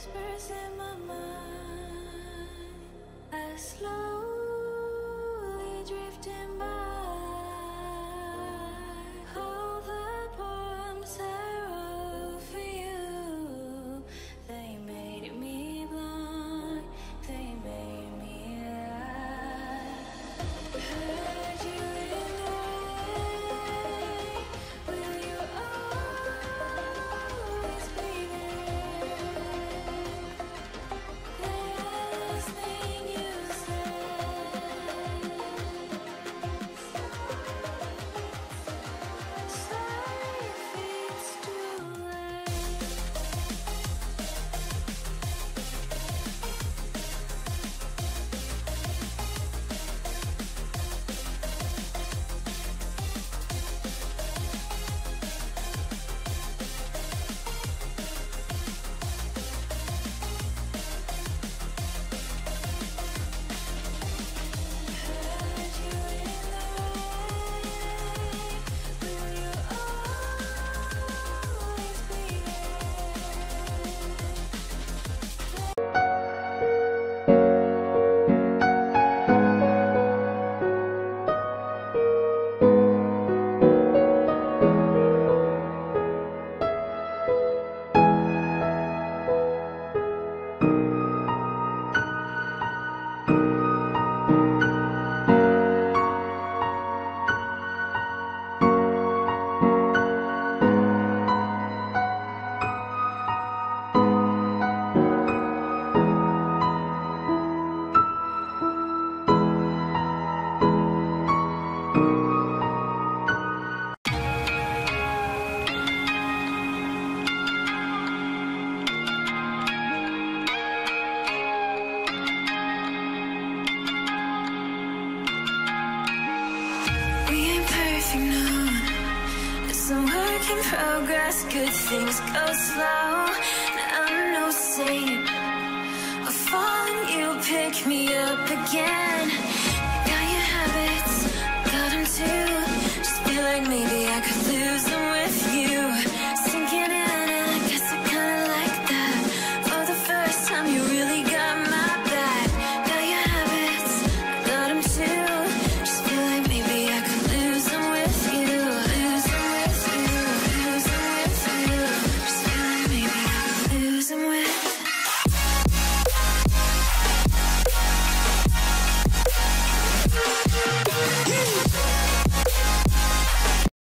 whispers in my mind, I slowly drifting by. All the poems I wrote for you, they made me blind, they made me lie. Heard you in the rain, will you always be there? The last thing you said, sorry if it's too late. Heard you in the rain, will you always be We ain't perfect, no. It's a work in progress. Good things go slow. And I'm no saint. I fall and you pick me up again.